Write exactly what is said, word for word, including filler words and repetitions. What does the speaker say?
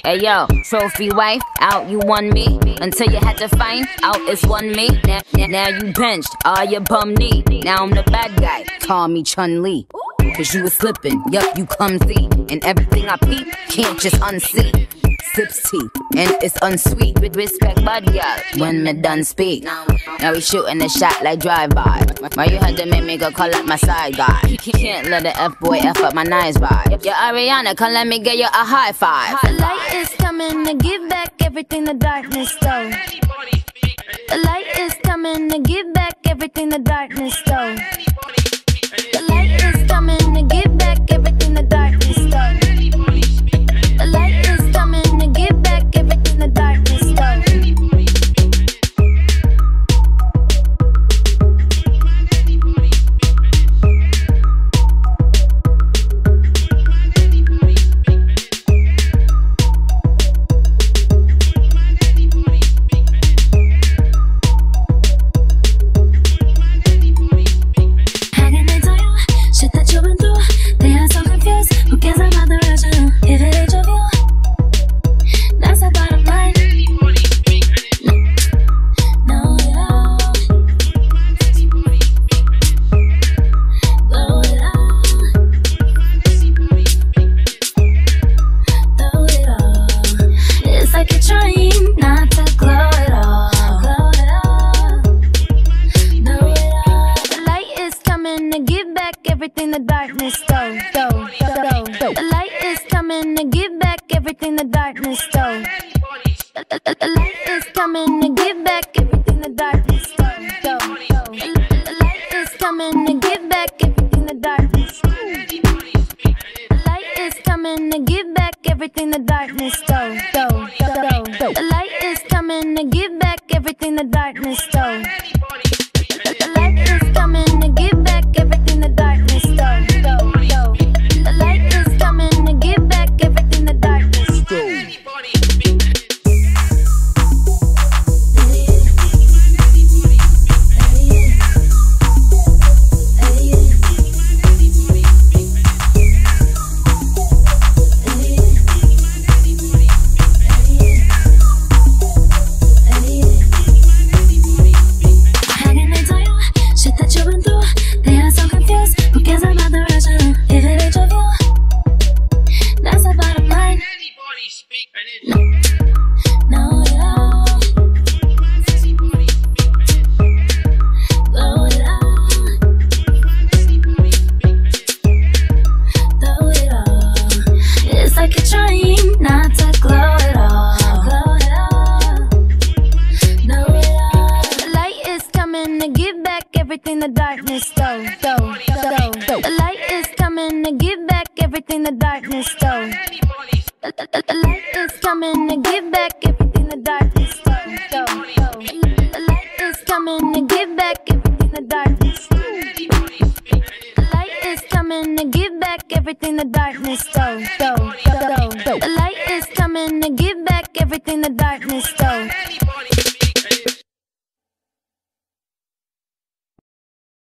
Hey yo, trophy wife, out you won me. Until you had to find out it's one me. Now, now, now you benched, all your bum knee. Now I'm the bad guy, call me Chun-Li. Cause you was slipping, yup, you clumsy. And everything I peep, can't just unsee. Sips tea, and it's unsweet. With respect, bud girl, when me done speak. Now we shooting a shot like drive-by. Why you had to make me go call up my side guy? You can't let the F-boy F up my nice vibe. Yo, Ariana, come let me get you a high five. The light is coming to give back everything the darkness stole. The light is coming to give back everything the darkness stole. The light is coming to give back everything the darkness stole. The light is coming to give back everything the darkness stole. Everything the darkness stole, stole, stole. The light is coming to give back everything the darkness stole. The, the, the light is coming to give back everything the darkness stole, stole. The, the light is coming to give back everything the darkness stole. The light is coming to give back everything the darkness stole, stole, stole. The light is coming to give back everything the darkness stole. The, the light is coming to give back everything the darkness stole, stole, stole. The light is coming to give back everything the darkness stole. Everything the darkness stole, stole, stole. The light is coming to give back everything the darkness stole. The, the, the light is coming to give back everything the darkness stole, stole, stole. The light is coming to give back everything the darkness stole. The light is coming to give back everything the darkness stole, stole, stole. The light is coming to give back everything the darkness stole.